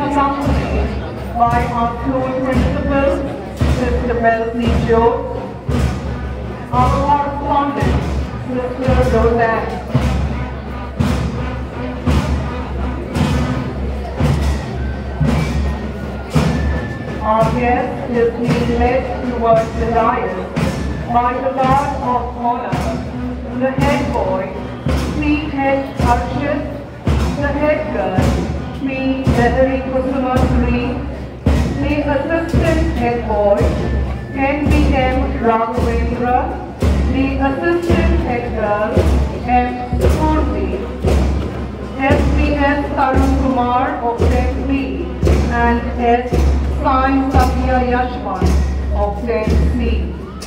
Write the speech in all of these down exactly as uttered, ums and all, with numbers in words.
accompanied by our school principal, Mister Melanie Jones, our correspondent, Mister Roseanne. Our guest is being led towards the dais by the guard of honor, the head boy, Sri H. Arshit, the head girl, Sri Nehari Kusuma Sri, the assistant head boy, N B M Raghavendra, the assistant head girl, M. Purvi, S B S Tarun Kumar of ten B, and S. Sai Satya Yashwan of ten C.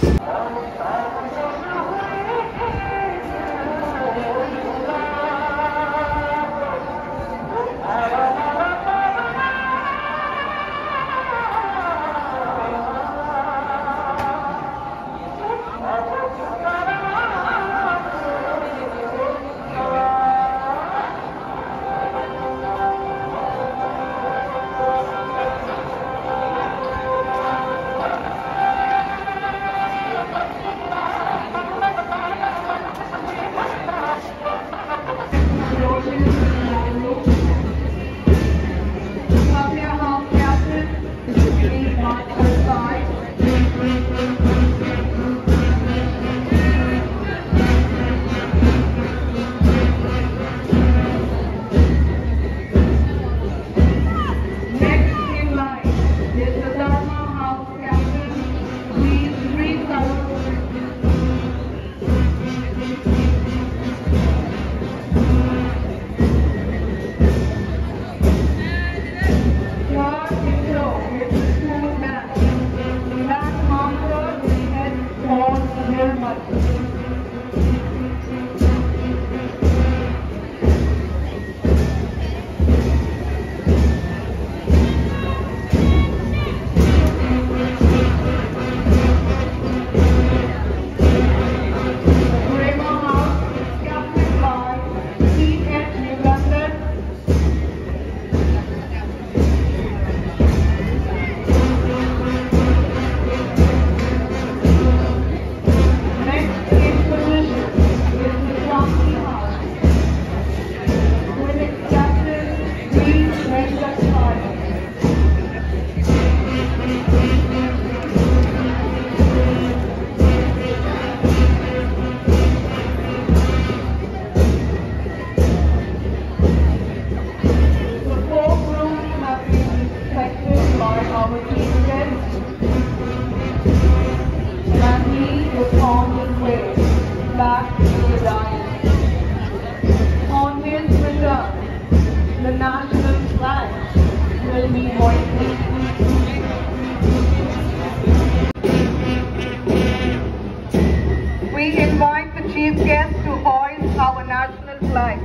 We invite the chief guest to hoist our national flag.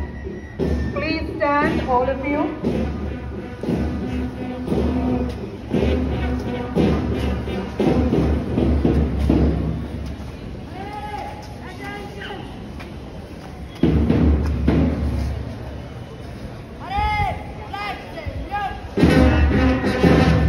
Please stand, all of you. Thank you.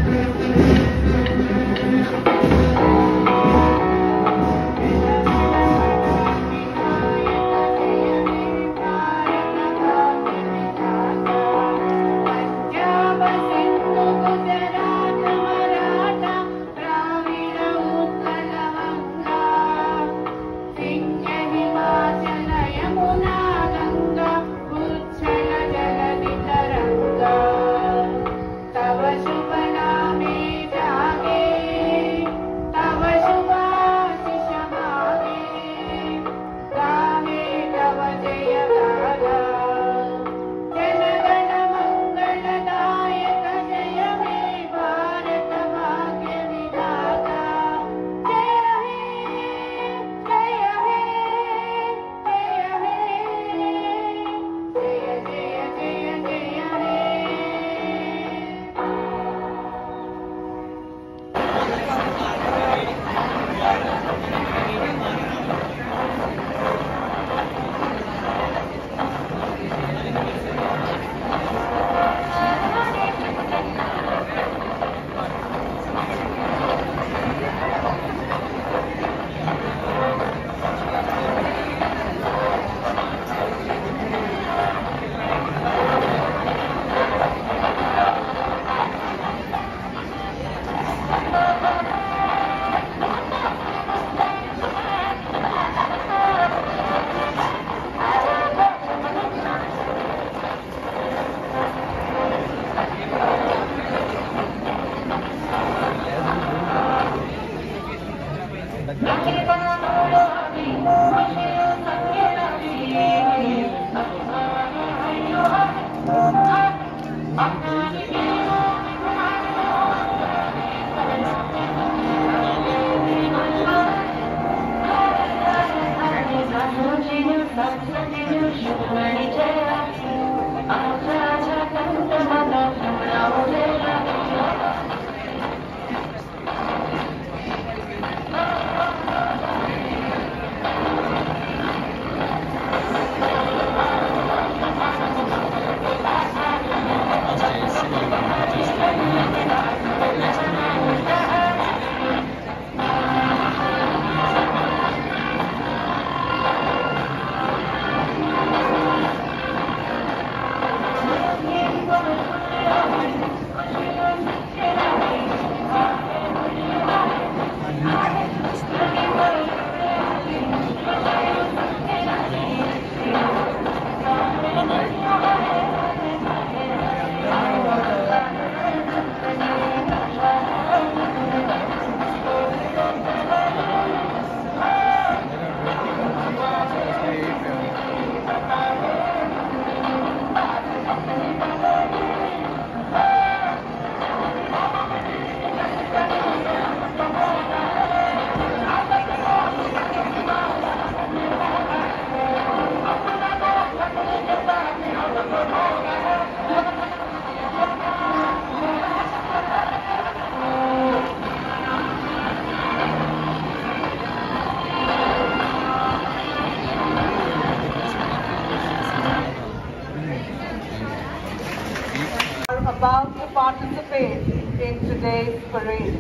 About to participate in today's parade.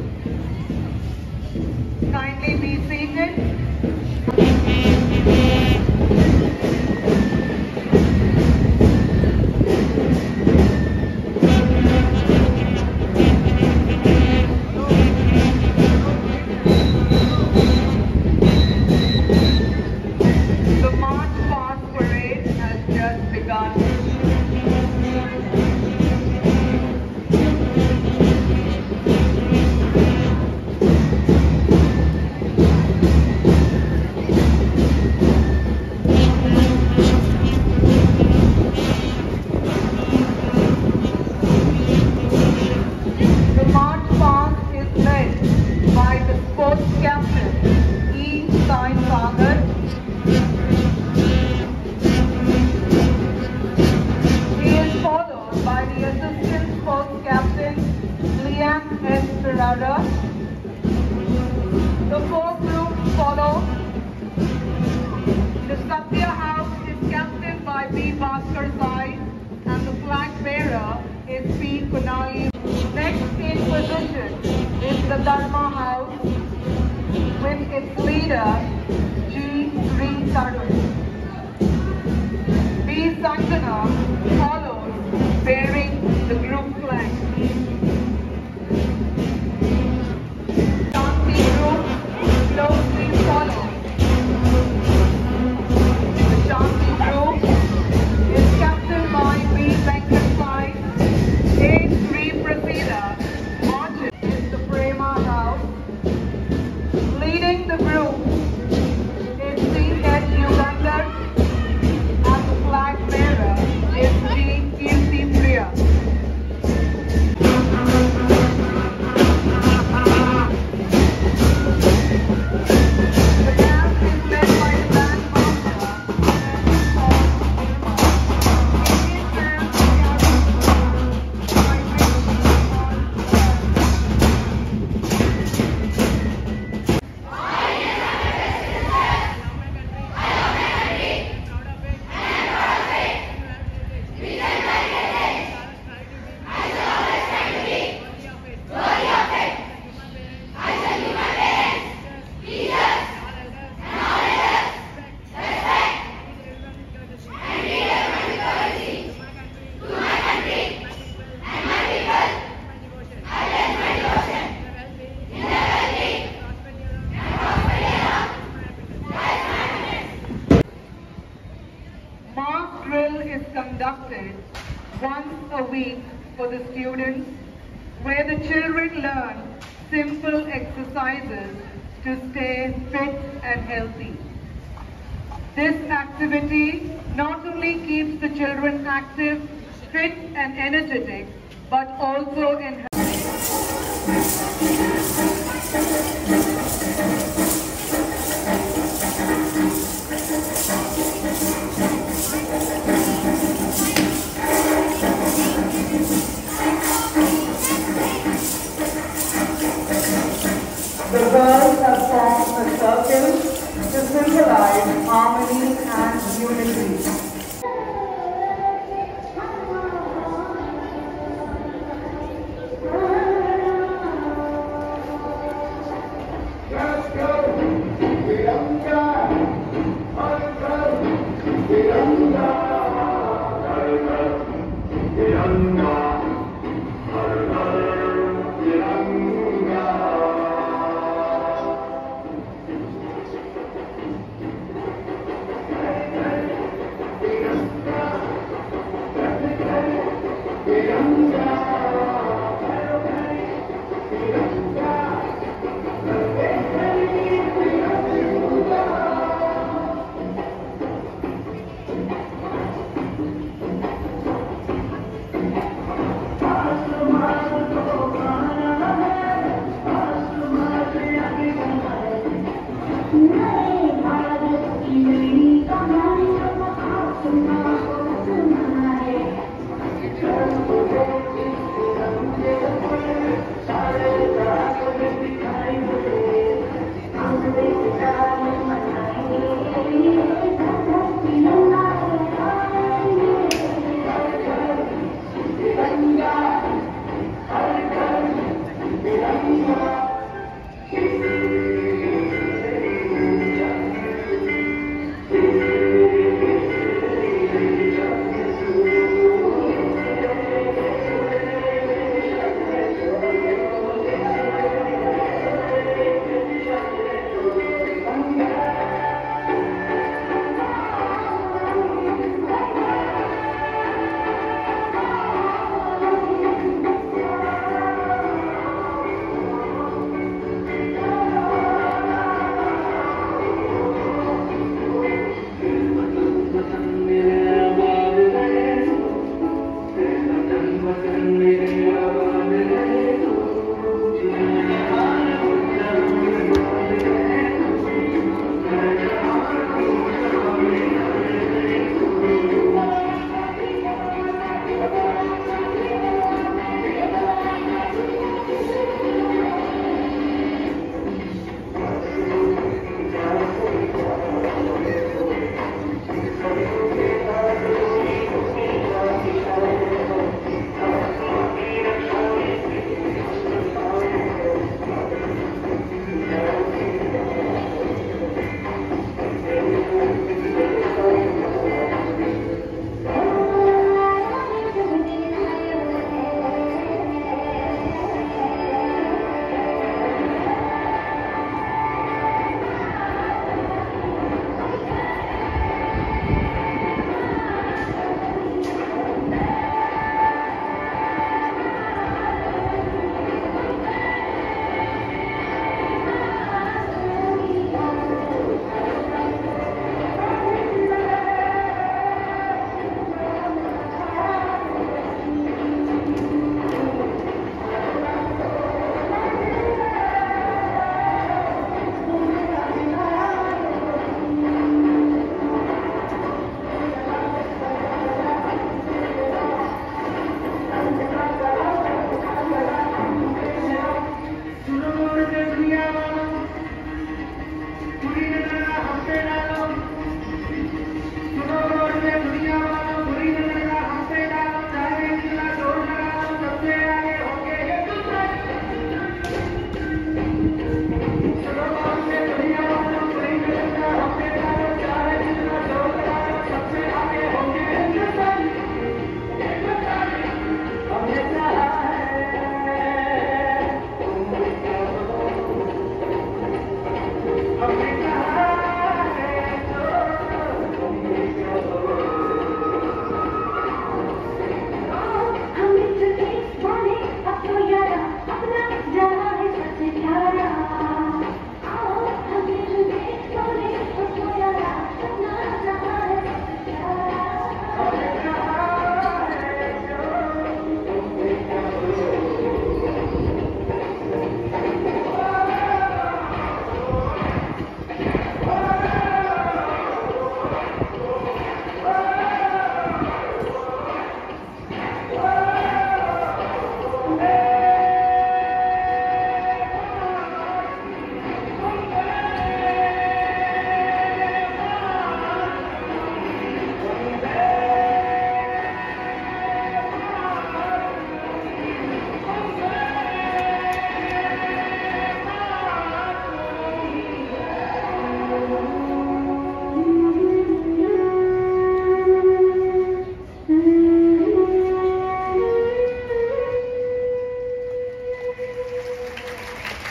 Kindly be seated. The March Past Parade has just begun. The four groups follow. The Satya House is captained by B. Bhaskar Sai and the flag bearer is P. Kunali. Next in position is the Dharma House with its leader G. Sri Tarun. B. Sangana follows bearing the group flag. Closely follow. The Shanti group is captained by B. Venkat Sai. A. Sri Prasida marches is the Prema House. Leading the group is C. H. Yugandhar and the flag bearer is G. Kirti Priya. Conducted once a week for the students, where the children learn simple exercises to stay fit and healthy. This activity not only keeps the children active, fit and energetic, but also enhances The girls have formed a circle to symbolize harmony and unity.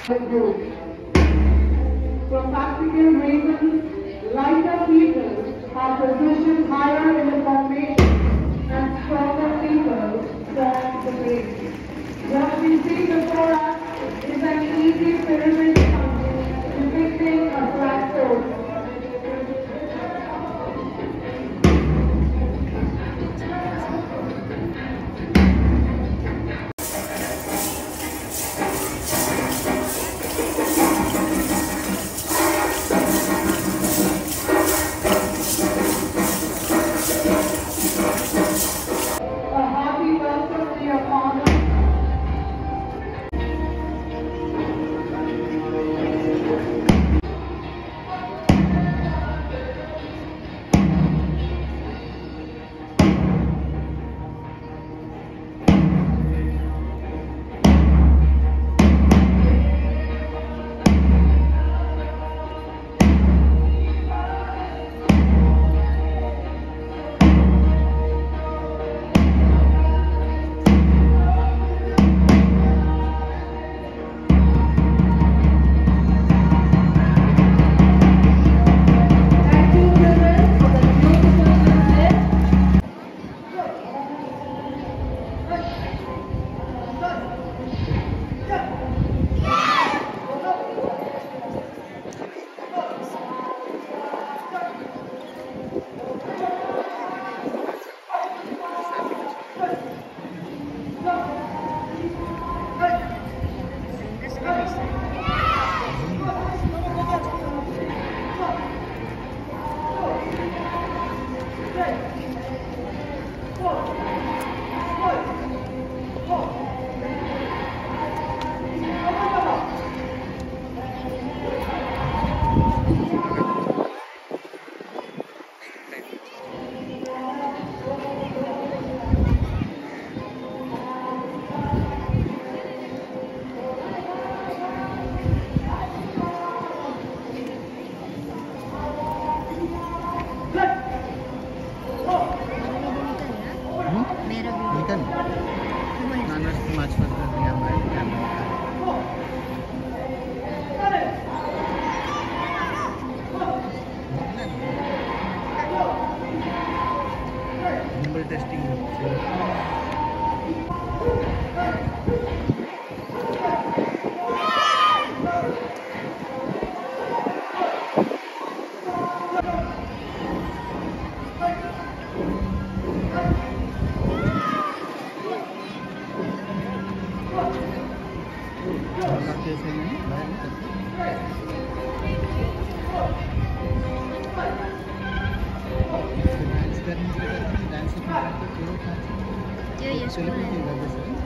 group. For practical reasons, lighter people are positioned higher in the formation and stronger people form the base. What we see before us is an easy pyramid depicting a black hole. Testing. Yo, yo,